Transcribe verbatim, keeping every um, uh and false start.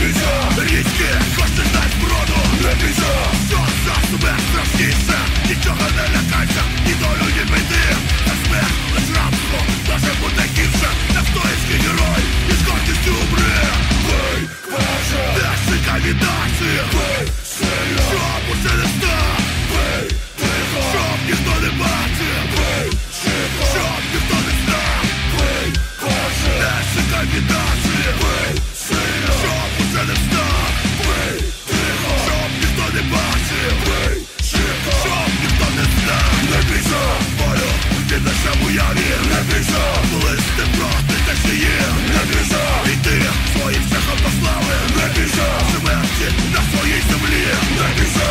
бійся, різкі, кожен дасть броду. Не бійся, що за себе страшніше. Нічого не лякайся, ні долю, ні біди. Та смерть, лиш рабство, може бути гірше. Не стоїцький герой, і з гордістю умри. Бий, кваже, не шикай віддачі. Бий, сильно, щоб усе не став. Бий, тихо, щоб ніхто не бачив. Бий, тихо, щоб ніхто не знав. Бий, кваже, не шикай віддачі. Бий, сильно, щоб усе не став. Бий, тихо, щоб ніхто не бачив. Бий, тихо, щоб ніхто не знав. Не бійся, волю, ти лише в уяві. Не бійся, колись ти проти течії. Не бійся, і ти своїм шляхом до слави. Не бійся, смерті на своїй землі. Не бійся.